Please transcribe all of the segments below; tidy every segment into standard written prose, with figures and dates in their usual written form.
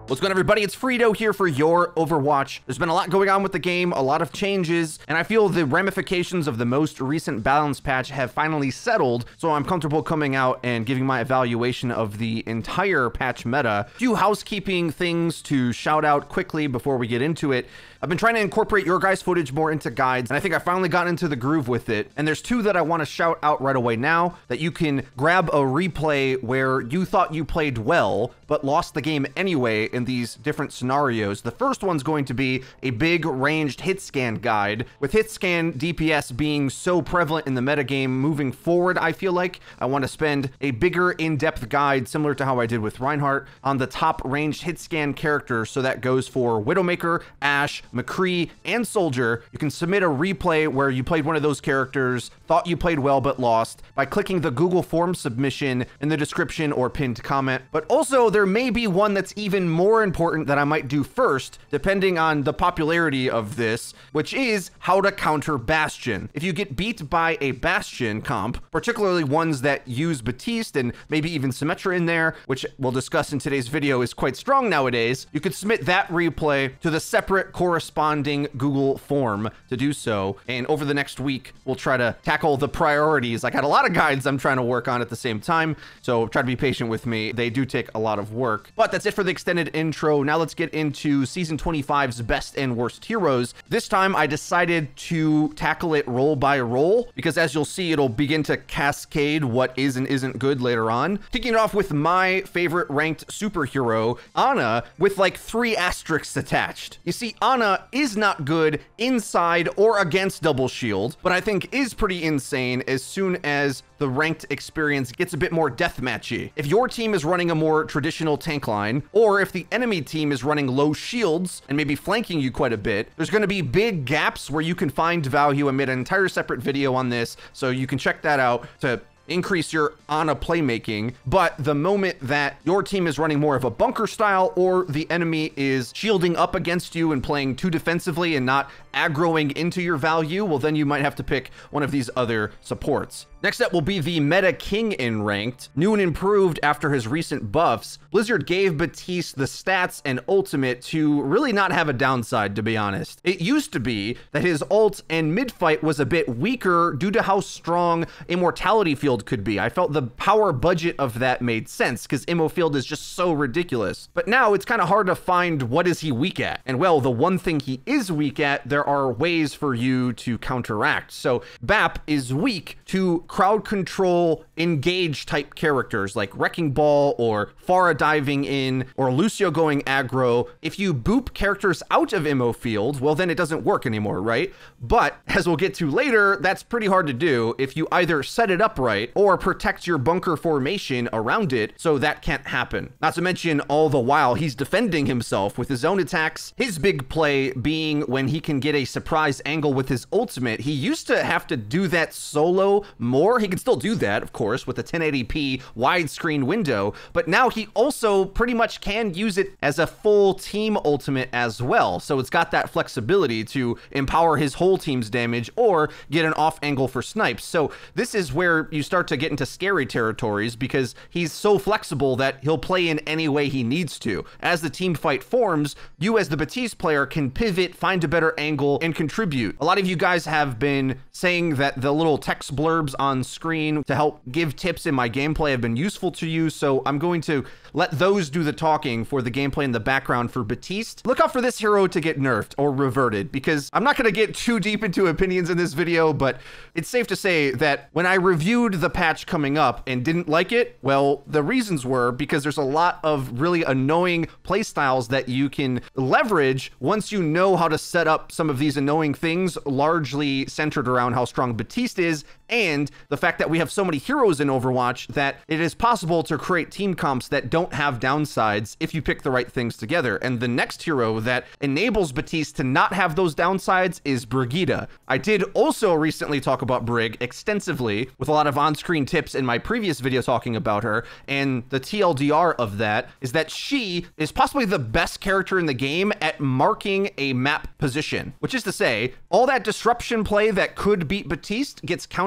What's going on, everybody? It's Frito here for Your Overwatch. There's been a lot going on with the game, a lot of changes, and I feel the ramifications of the most recent balance patch have finally settled, so I'm comfortable coming out and giving my evaluation of the entire patch meta. A few housekeeping things to shout out quickly before we get into it. I've been trying to incorporate your guys' footage more into guides, and I think I finally got into the groove with it. And there's two that I want to shout out right away now, that you can grab a replay where you thought you played well, but lost the game anyway in these different scenarios. The first one's going to be a big ranged hit scan guide. With hit scan DPS being so prevalent in the metagame moving forward, I feel like I want to spend a bigger in-depth guide, similar to how I did with Reinhardt, on the top ranged hit scan characters. So that goes for Widowmaker, Ashe, McCree, and Soldier. You can submit a replay where you played one of those characters, thought you played well but lost, by clicking the Google Form submission in the description or pinned comment. But also, there may be one that's even more important that I might do first, depending on the popularity of this, which is how to counter Bastion. If you get beat by a Bastion comp, particularly ones that use Baptiste and maybe even Symmetra in there, which we'll discuss in today's video is quite strong nowadays, you could submit that replay to the separate corresponding Google form to do so. And over the next week, we'll try to tackle the priorities. I got a lot of guides I'm trying to work on at the same time, so try to be patient with me. They do take a lot of work. But that's it for the extended intro. Now let's get into Season 25's best and worst heroes. This time I decided to tackle it role by role, because as you'll see, it'll begin to cascade what is and isn't good later on. Kicking it off with my favorite ranked superhero, Ana, with like 3 asterisks attached. You see, Ana is not good inside or against double shield, but I think is pretty insane as soon as the ranked experience gets a bit more deathmatchy. If your team is running a more traditional tank line, or if the enemy team is running low shields and maybe flanking you quite a bit, there's going to be big gaps where you can find value. I made an entire separate video on this, so you can check that out to increase your Ana playmaking. But the moment that your team is running more of a bunker style, or the enemy is shielding up against you and playing too defensively and not aggroing into your value, well, then you might have to pick one of these other supports. Next up will be the Meta King in Ranked. New and improved after his recent buffs, Blizzard gave Baptiste the stats and ultimate to really not have a downside, to be honest. It used to be that his ult and mid-fight was a bit weaker due to how strong Immortality Field could be. I felt the power budget of that made sense, because Immo Field is just so ridiculous. But now it's kind of hard to find what is he weak at. And well, the one thing he is weak at, there are ways for you to counteract. So Bap is weak to crowd control engage type characters like Wrecking Ball or Pharah diving in or Lucio going aggro. If you boop characters out of Immo Field, well, then it doesn't work anymore, right? But as we'll get to later, that's pretty hard to do if you either set it up right or protect your bunker formation around it, so that can't happen. Not to mention, all the while he's defending himself with his own attacks. His big play being when he can get a surprise angle with his ultimate. He used to have to do that solo more. He can still do that, of course, with a 1080p widescreen window, but now he also pretty much can use it as a full team ultimate as well. So it's got that flexibility to empower his whole team's damage or get an off angle for snipes. So this is where you start to get into scary territories, because he's so flexible that he'll play in any way he needs to. As the team fight forms, you as the Baptiste player can pivot, find a better angle, and contribute. A lot of you guys have been saying that the little text blurbs on screen to help give tips in my gameplay have been useful to you, so I'm going to let those do the talking for the gameplay in the background for Baptiste. Look out for this hero to get nerfed or reverted, because I'm not going to get too deep into opinions in this video, but it's safe to say that when I reviewed the patch coming up and didn't like it, well, the reasons were because there's a lot of really annoying playstyles that you can leverage once you know how to set up some of these annoying things, largely centered around how strong Baptiste is, and the fact that we have so many heroes in Overwatch that it is possible to create team comps that don't have downsides if you pick the right things together. And the next hero that enables Baptiste to not have those downsides is Brigitte. I did also recently talk about Brig extensively with a lot of on-screen tips in my previous video talking about her, and the TLDR of that is that she is possibly the best character in the game at marking a map position, which is to say, all that disruption play that could beat Baptiste gets countered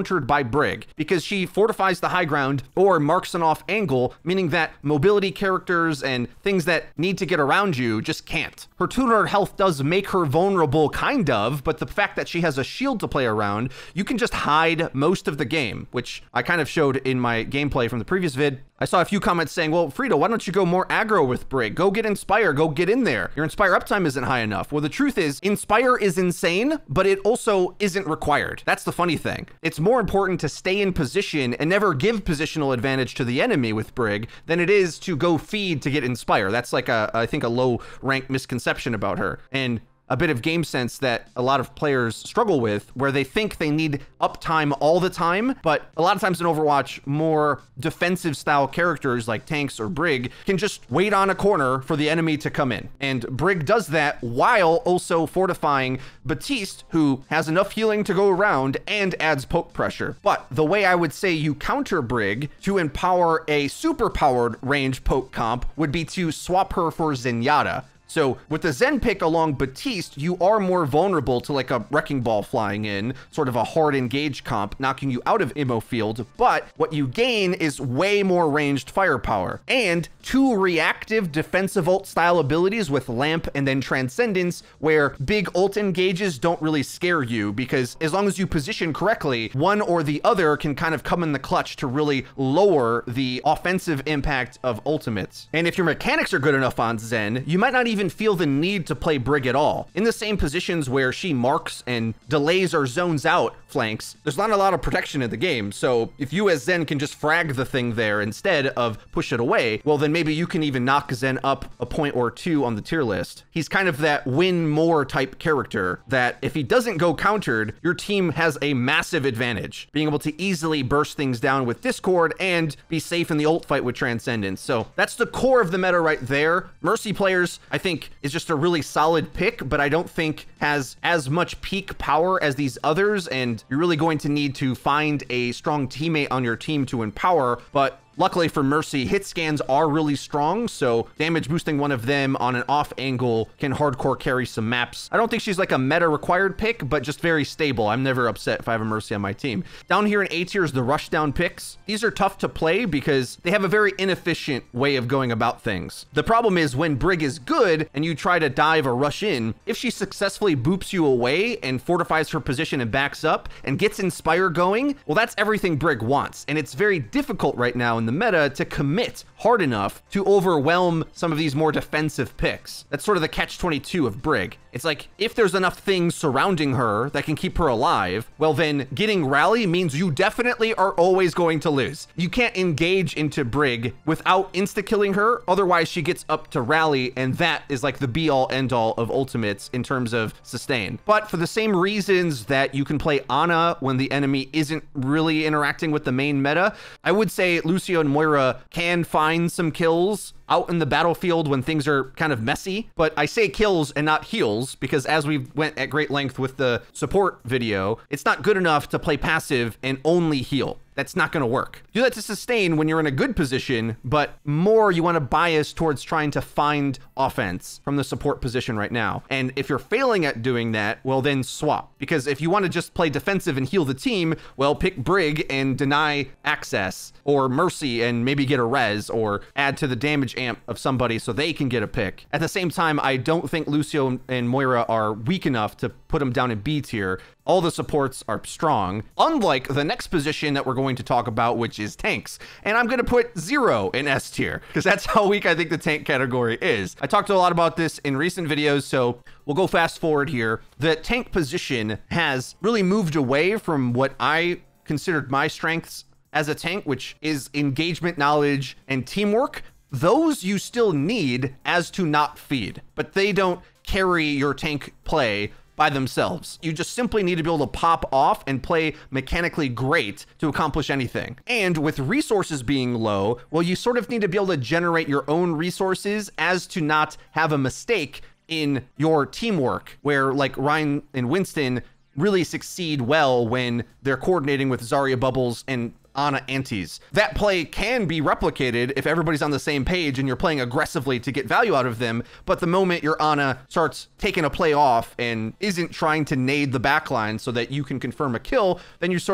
countered by Brig, because she fortifies the high ground or marks an off angle, meaning that mobility characters and things that need to get around you just can't. Her 200 health does make her vulnerable, kind of, but the fact that she has a shield to play around, you can just hide most of the game, which I kind of showed in my gameplay from the previous vid. I saw a few comments saying, well, Frida, why don't you go more aggro with Brig? Go get Inspire, go get in there. Your Inspire uptime isn't high enough. Well, the truth is, Inspire is insane, but it also isn't required. That's the funny thing. It's more important to stay in position and never give positional advantage to the enemy with Brig than it is to go feed to get Inspire. That's like I think a low rank misconception about her. And a bit of game sense that a lot of players struggle with, where they think they need uptime all the time, but a lot of times in Overwatch, more defensive style characters like tanks or Brig can just wait on a corner for the enemy to come in. And Brig does that while also fortifying Baptiste, who has enough healing to go around and adds poke pressure. But the way I would say you counter Brig to empower a super powered range poke comp would be to swap her for Zenyatta. So with the Zen pick along Baptiste, you are more vulnerable to like a wrecking ball flying in, sort of a hard engage comp, knocking you out of ammo field. But what you gain is way more ranged firepower and 2 reactive defensive ult style abilities with Lamp and then Transcendence, where big ult engages don't really scare you, because as long as you position correctly, one or the other can kind of come in the clutch to really lower the offensive impact of ultimates. And if your mechanics are good enough on Zen, you might not even feel the need to play Brig at all. In the same positions where she marks and delays or zones out flanks, there's not a lot of protection in the game. So if you as Zen can just frag the thing there instead of push it away, well, then maybe you can even knock Zen up a point or 2 on the tier list. He's kind of that win more type character that if he doesn't go countered, your team has a massive advantage, being able to easily burst things down with Discord and be safe in the ult fight with Transcendence. So that's the core of the meta right there. Mercy players, I think, is just a really solid pick, but I don't think has as much peak power as these others, and you're really going to need to find a strong teammate on your team to empower. But luckily for Mercy, hit scans are really strong, so damage boosting one of them on an off angle can hardcore carry some maps. I don't think she's like a meta required pick, but just very stable. I'm never upset if I have a Mercy on my team. Down here in A tier is the rushdown picks. These are tough to play because they have a very inefficient way of going about things. The problem is when Brig is good and you try to dive or rush in, if she successfully boops you away and fortifies her position and backs up and gets Inspire going, well, that's everything Brig wants. And it's very difficult right now in the meta to commit hard enough to overwhelm some of these more defensive picks. That's sort of the catch-22 of Brig. It's like, if there's enough things surrounding her that can keep her alive, well then getting Rally means you definitely are always going to lose. You can't engage into Brig without insta-killing her, otherwise she gets up to Rally, and that is like the be-all end-all of ultimates in terms of sustain. But for the same reasons that you can play Ana when the enemy isn't really interacting with the main meta, I would say Lucio and Moira can find some kills out in the battlefield when things are kind of messy. But I say kills and not heals because, as we went at great length with the support video, it's not good enough to play passive and only heal. That's not going to work. Do that to sustain when you're in a good position, but more you want to bias towards trying to find offense from the support position right now. And if you're failing at doing that, well then swap. Because if you want to just play defensive and heal the team, well, pick Brig and deny access, or Mercy and maybe get a res, or add to the damage amp of somebody so they can get a pick. At the same time, I don't think Lucio and Moira are weak enough to put them down in B tier. All the supports are strong, unlike the next position that we're going to talk about, which is tanks. And I'm going to put 0 in S tier because that's how weak I think the tank category is. I talked a lot about this in recent videos, so we'll go fast forward here. The tank position has really moved away from what I considered my strengths as a tank, which is engagement, knowledge, and teamwork. Those you still need as to not feed, but they don't carry your tank play by themselves. You just simply need to be able to pop off and play mechanically great to accomplish anything. And with resources being low, well, you sort of need to be able to generate your own resources as to not have a mistake in your teamwork, where like Ryan and Winston really succeed well when they're coordinating with Zarya Bubbles and Ana antis. That play can be replicated if everybody's on the same page and you're playing aggressively to get value out of them, but the moment your Ana starts taking a play off and isn't trying to nade the backline so that you can confirm a kill, then you sort of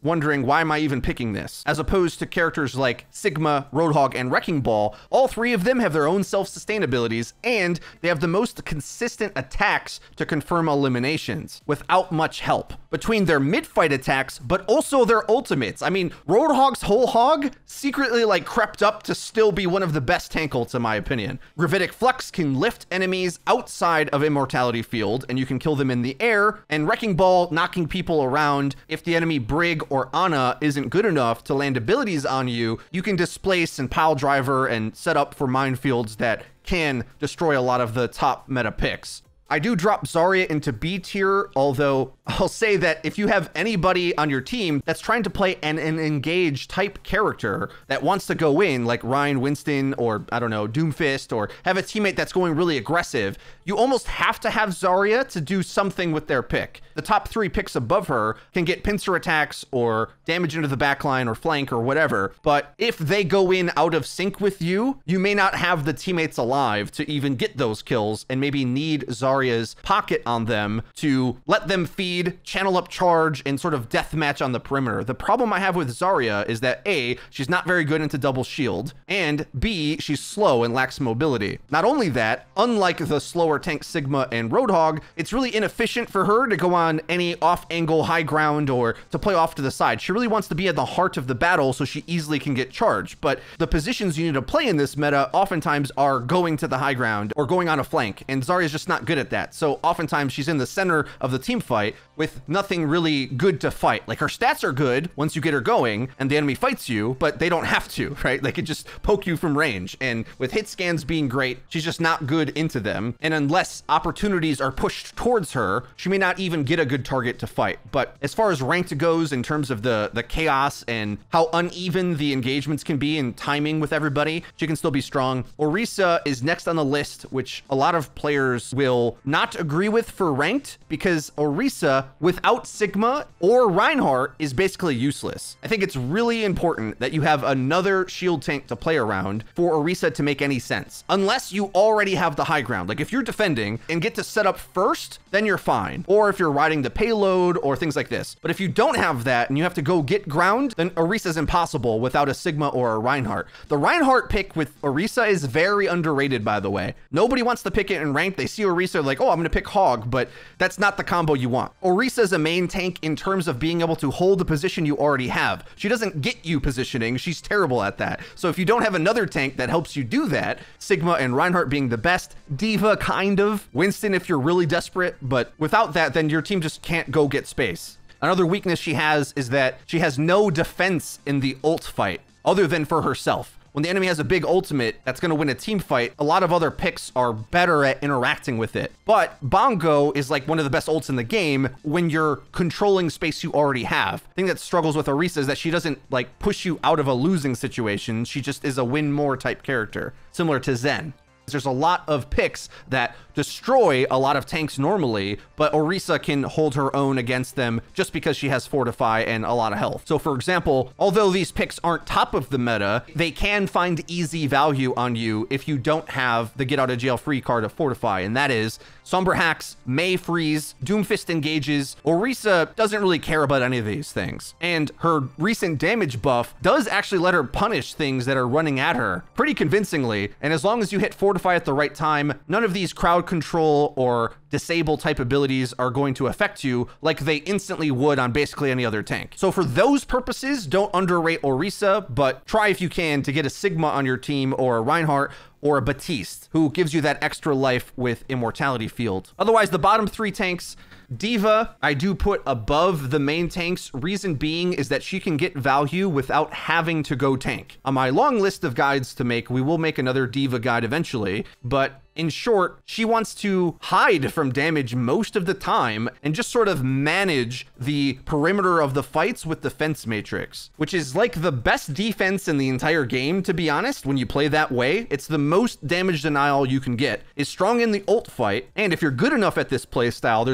wondering, why am I even picking this? As opposed to characters like Sigma, Roadhog, and Wrecking Ball, all three of them have their own self-sustain abilities, and they have the most consistent attacks to confirm eliminations without much help between their mid-fight attacks, but also their ultimates. I mean, Roadhog's Whole Hog secretly like crept up to still be one of the best tank ults in my opinion. Gravitic Flux can lift enemies outside of Immortality Field, and you can kill them in the air, and Wrecking Ball knocking people around. If the enemy Brig or Ana isn't good enough to land abilities on you, you can displace and pile driver and set up for minefields that can destroy a lot of the top meta picks. I do drop Zarya into B tier, although I'll say that if you have anybody on your team that's trying to play an engage type character that wants to go in, like Ryan Winston or, I don't know, Doomfist, or have a teammate that's going really aggressive, you almost have to have Zarya to do something with their pick. The top 3 picks above her can get pincer attacks or damage into the backline or flank or whatever, but if they go in out of sync with you, you may not have the teammates alive to even get those kills, and maybe need Zarya's pocket on them to let them feed, channel up charge, and sort of deathmatch on the perimeter. The problem I have with Zarya is that A, she's not very good into double shield, and B, she's slow and lacks mobility. Not only that, unlike the slower tank Sigma and Roadhog, it's really inefficient for her to go on any off-angle high ground or to play off to the side. She really wants to be at the heart of the battle so she easily can get charged, but the positions you need to play in this meta oftentimes are going to the high ground or going on a flank, and Zarya's just not good at that. So oftentimes she's in the center of the team fight with nothing really good to fight. Like, her stats are good once you get her going and the enemy fights you, but they don't have to, right? They could just poke you from range. And with hit scans being great, she's just not good into them. And unless opportunities are pushed towards her, she may not even get a good target to fight. But as far as ranked goes, in terms of the chaos and how uneven the engagements can be and timing with everybody, she can still be strong. Orisa is next on the list, which a lot of players will not agree with for ranked, because Orisa without Sigma or Reinhardt is basically useless. I think it's really important that you have another shield tank to play around for Orisa to make any sense, unless you already have the high ground. Like, if you're defending and get to set up first, then you're fine, or if you're riding the payload or things like this. But if you don't have that and you have to go get ground, then Orisa is impossible without a Sigma or a Reinhardt. The Reinhardt pick with Orisa is very underrated, by the way. Nobody wants to pick it in ranked. They see Orisa like, oh, I'm gonna pick Hog, but that's not the combo you want. Orisa is a main tank in terms of being able to hold the position you already have. She doesn't get you positioning. She's terrible at that. So if you don't have another tank that helps you do that, Sigma and Reinhardt being the best, Diva kind of, Winston if you're really desperate, but without that, then your team just can't go get space. Another weakness she has is that she has no defense in the ult fight, other than for herself. When the enemy has a big ultimate that's going to win a team fight, a lot of other picks are better at interacting with it. But Bongo is like one of the best ults in the game when you're controlling space you already have. The thing that struggles with Orisa is that she doesn't like push you out of a losing situation. She just is a win more type character, similar to Zen. There's a lot of picks that destroy a lot of tanks normally, but Orisa can hold her own against them just because she has Fortify and a lot of health. So for example, although these picks aren't top of the meta, they can find easy value on you if you don't have the get out of jail free card of Fortify, and that is Somber Hacks, May Freeze, Doomfist engages. Orisa doesn't really care about any of these things, and her recent damage buff does actually let her punish things that are running at her pretty convincingly, and as long as you hit Fortify at the right time, none of these crowd control or disable type abilities are going to affect you like they instantly would on basically any other tank. So for those purposes, don't underrate Orisa, but try if you can to get a Sigma on your team or a Reinhardt or a Baptiste, who gives you that extra life with Immortality Field. Otherwise, the bottom 3 tanks, Diva, I do put above the main tanks. Reason being is that she can get value without having to go tank. On my long list of guides to make, we will make another Diva guide eventually, but in short, she wants to hide from damage most of the time and just sort of manage the perimeter of the fights with defense matrix, which is like the best defense in the entire game, to be honest. When you play that way, it's the most damage denial you can get. Is strong in the ult fight, and if you're good enough at this playstyle, there's a lot of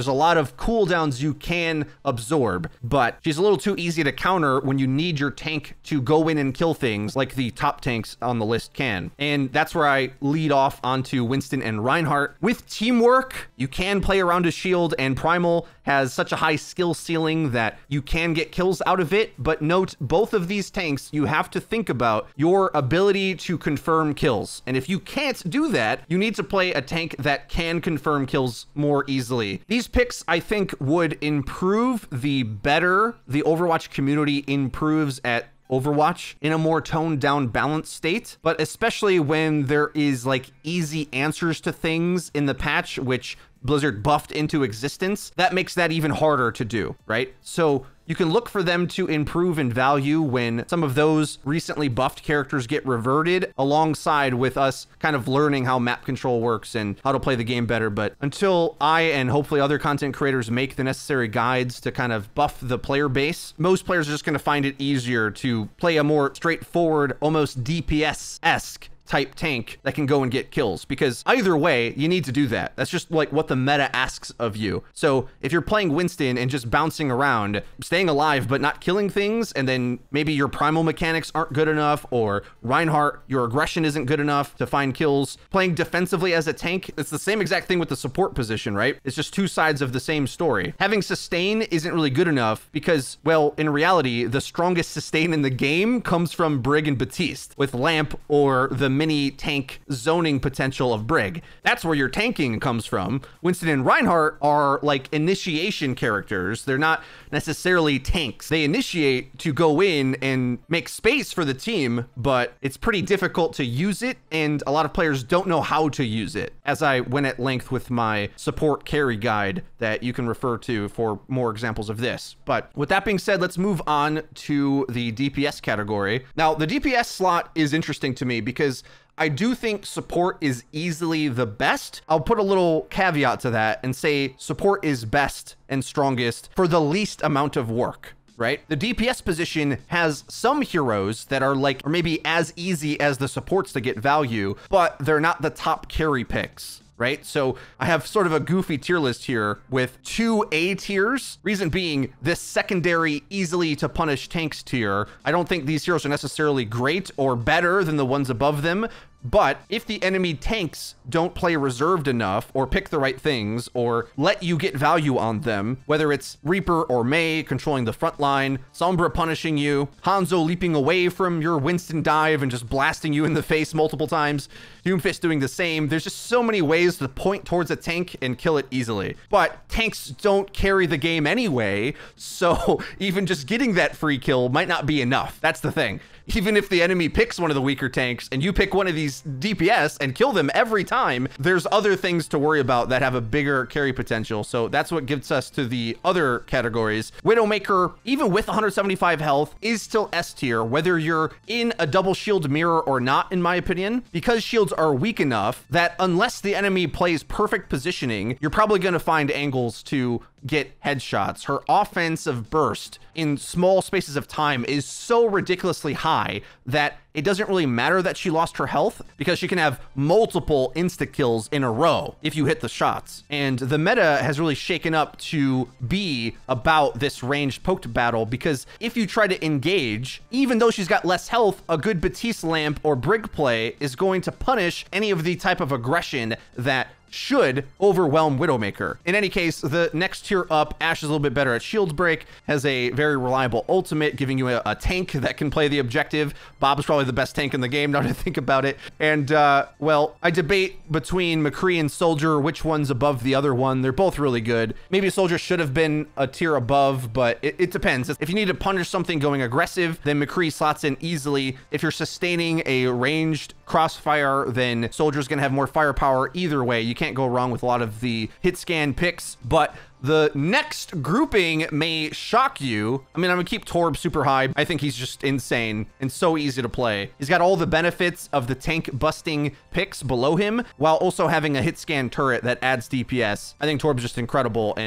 of cooldowns you can absorb, but she's a little too easy to counter when you need your tank to go in and kill things like the top tanks on the list can. And that's where I lead off onto Winston and Reinhardt. With teamwork, you can play around a shield, and Primal has such a high skill ceiling that you can get kills out of it. But note, both of these tanks, you have to think about your ability to confirm kills. And if you can't do that, you need to play a tank that can confirm kills more easily. These picks, I think, would improve the better the Overwatch community improves at Overwatch in a more toned down balanced state, but especially when there is like easy answers to things in the patch, which Blizzard buffed into existence, that makes that even harder to do, right? So you can look for them to improve in value when some of those recently buffed characters get reverted, alongside with us kind of learning how map control works and how to play the game better. But until I and hopefully other content creators make the necessary guides to kind of buff the player base, most players are just going to find it easier to play a more straightforward, almost DPS-esque type tank that can go and get kills, because either way you need to do that. That's just like what the meta asks of you. So if you're playing Winston and just bouncing around, staying alive but not killing things, and then maybe your primal mechanics aren't good enough, or Reinhardt, your aggression isn't good enough to find kills, playing defensively as a tank, it's the same exact thing with the support position, right? It's just two sides of the same story. Having sustain isn't really good enough because, well, in reality, the strongest sustain in the game comes from Brig and Baptiste with Lamp or the mini tank zoning potential of Brig. That's where your tanking comes from. Winston and Reinhardt are like initiation characters. They're not necessarily tanks. They initiate to go in and make space for the team, but it's pretty difficult to use it, and a lot of players don't know how to use it, as I went at length with my support carry guide that you can refer to for more examples of this. But with that being said, let's move on to the DPS category. Now, the DPS slot is interesting to me because I do think support is easily the best. I'll put a little caveat to that and say support is best and strongest for the least amount of work, right? The DPS position has some heroes that are like, or maybe as easy as the supports to get value, but they're not the top carry picks, right? So I have sort of a goofy tier list here with 2 A tiers. Reason being, this secondary, easily to punish tanks tier, I don't think these heroes are necessarily great or better than the ones above them. But if the enemy tanks don't play reserved enough or pick the right things or let you get value on them, whether it's Reaper or Mei controlling the front line, Sombra punishing you, Hanzo leaping away from your Winston dive and just blasting you in the face multiple times, Doomfist doing the same, there's just so many ways to point towards a tank and kill it easily. But tanks don't carry the game anyway, so even just getting that free kill might not be enough. That's the thing. Even if the enemy picks one of the weaker tanks and you pick one of these DPS and kill them every time, there's other things to worry about that have a bigger carry potential. So that's what gets us to the other categories. Widowmaker, even with 175 health, is still S tier, whether you're in a double shield mirror or not, in my opinion, because shields are weak enough that unless the enemy plays perfect positioning, you're probably going to find angles to get headshots. Her offensive burst in small spaces of time is so ridiculously high that it doesn't really matter that she lost her health, because she can have multiple insta kills in a row if you hit the shots. And the meta has really shaken up to be about this ranged poked battle, because if you try to engage, even though she's got less health, a good Baptiste lamp or Brig play is going to punish any of the type of aggression that should overwhelm Widowmaker. In any case, the next tier up, Ashe is a little bit better at shield break, has a very reliable ultimate, giving you a tank that can play the objective. Bob's probably the best tank in the game, now that I think about it. And, well, I debate between McCree and Soldier, which one's above the other one. They're both really good. Maybe Soldier should have been a tier above, but it depends. If you need to punish something going aggressive, then McCree slots in easily. If you're sustaining a ranged crossfire, then Soldier's gonna have more firepower either way. You can't go wrong with a lot of the hit scan picks. But the next grouping may shock you. I mean, I'm gonna keep Torb super high. I think he's just insane and so easy to play. He's got all the benefits of the tank busting picks below him, while also having a hit scan turret that adds DPS. I think Torb's just incredible and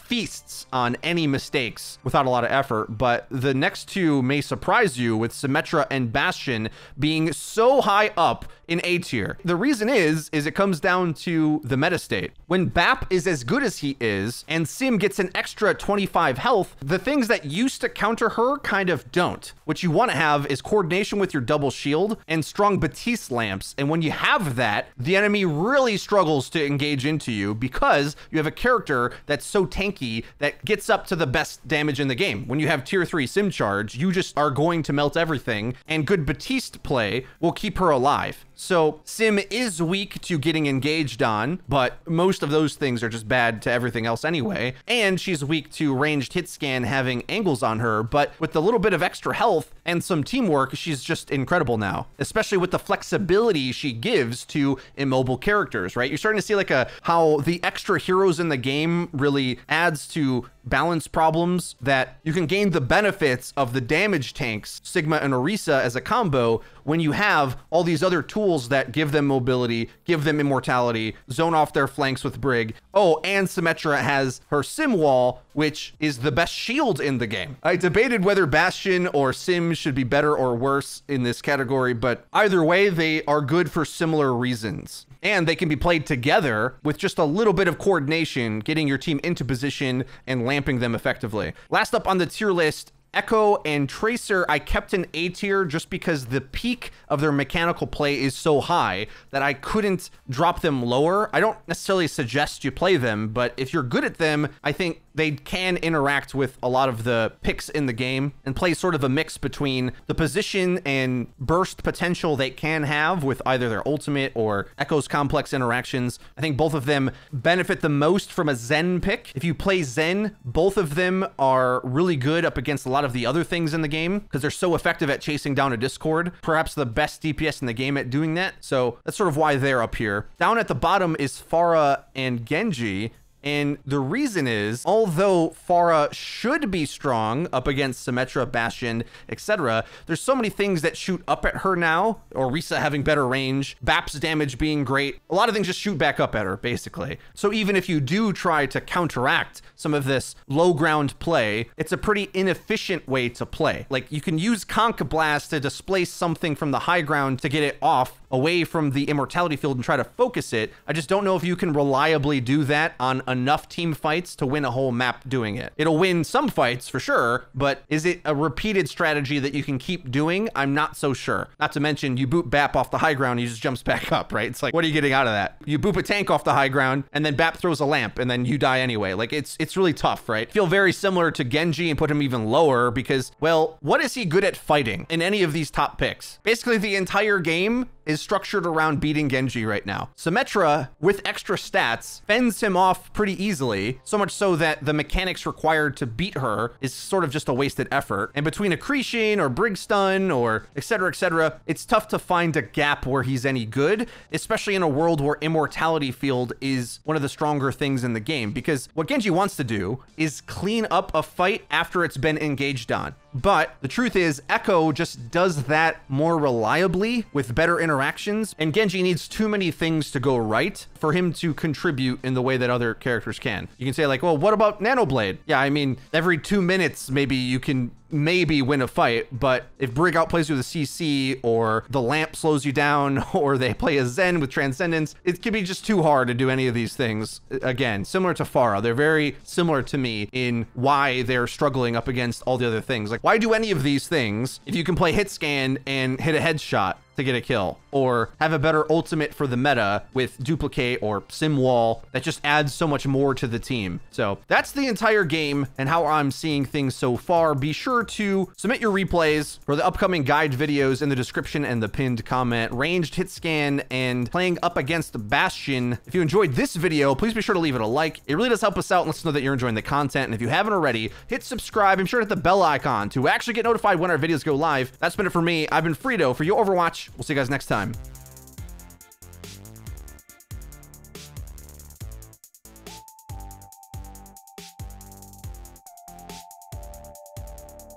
feasts on any mistakes without a lot of effort. But the next two may surprise you, with Symmetra and Bastion being so high up in A tier. The reason is it comes down to the meta state. When Bap is as good as he is, and Sim gets an extra 25 health, the things that used to counter her kind of don't. What you want to have is coordination with your double shield and strong Baptiste lamps. And when you have that, the enemy really struggles to engage into you because you have a character that's so tanky that gets up to the best damage in the game. When you have tier 3 Sim charge, you just are going to melt everything, and good Baptiste play will keep her alive. So Sim is weak to getting engaged on, but most of those things are just bad to everything else anyway. And she's weak to ranged hit scan having angles on her, but with a little bit of extra health and some teamwork, she's just incredible now, especially with the flexibility she gives to immobile characters, right? You're starting to see like how the extra heroes in the game really adds to balance problems, that you can gain the benefits of the damage tanks, Sigma and Orisa, as a combo when you have all these other tools that give them mobility, give them immortality, zone off their flanks with Brig. Oh, and Symmetra has her Sim wall, which is the best shield in the game. I debated whether Bastion or Sim should be better or worse in this category, but either way, they are good for similar reasons. And they can be played together with just a little bit of coordination, getting your team into position and lamping them effectively. Last up on the tier list, Echo and Tracer, I kept in A tier just because the peak of their mechanical play is so high that I couldn't drop them lower. I don't necessarily suggest you play them, but if you're good at them, I think they can interact with a lot of the picks in the game and play sort of a mix between the position and burst potential they can have with either their ultimate or Echo's complex interactions. I think both of them benefit the most from a Zen pick. If you play Zen, both of them are really good up against a lot of the other things in the game because they're so effective at chasing down a Discord. Perhaps the best DPS in the game at doing that. So that's sort of why they're up here. Down at the bottom is Pharah and Genji. And the reason is, although Pharah should be strong up against Symmetra, Bastion, etc., there's so many things that shoot up at her now, or Orisa having better range, Bap's damage being great. A lot of things just shoot back up at her, basically. So even if you do try to counteract some of this low ground play, it's a pretty inefficient way to play. Like, you can use Conk Blast to displace something from the high ground to get it off away from the immortality field and try to focus it. I just don't know if you can reliably do that on enough team fights to win a whole map doing it. It'll win some fights for sure, but is it a repeated strategy that you can keep doing? I'm not so sure. Not to mention, you boot Bap off the high ground, he just jumps back up, right? It's like, what are you getting out of that? You boop a tank off the high ground, and then Bap throws a lamp, and then you die anyway. Like, it's really tough, right? Feel very similar to Genji and put him even lower because, well, what is he good at fighting in any of these top picks? Basically, the entire game is structured around beating Genji right now. Symmetra, with extra stats, fends him off pretty easily, so much so that the mechanics required to beat her is sort of just a wasted effort. And between accretion or Brig stun or etc., it's tough to find a gap where he's any good, especially in a world where immortality field is one of the stronger things in the game, because what Genji wants to do is clean up a fight after it's been engaged on. But the truth is, Echo just does that more reliably with better interactions, and Genji needs too many things to go right for him to contribute in the way that other characters can. You can say like, well, what about Nanoblade? Yeah, I mean, every 2 minutes, maybe you can maybe win a fight, but if Brig outplays you with a CC, or the lamp slows you down, or they play a Zen with Transcendence, it can be just too hard to do any of these things. Again, similar to Pharah, they're very similar to me in why they're struggling up against all the other things. Like, why do any of these things if you can play hit scan and hit a headshot to get a kill, or have a better ultimate for the meta with duplicate or sim wall that just adds so much more to the team? So that's the entire game and how I'm seeing things so far. Be sure to submit your replays for the upcoming guide videos in the description and the pinned comment. Ranged, hit scan, and playing up against Bastion. If you enjoyed this video, please be sure to leave it a like. It really does help us out and let us know that you're enjoying the content. And if you haven't already, hit subscribe and be sure to hit the bell icon to actually get notified when our videos go live. That's been it for me. I've been Frito for Your Overwatch. We'll see you guys next time.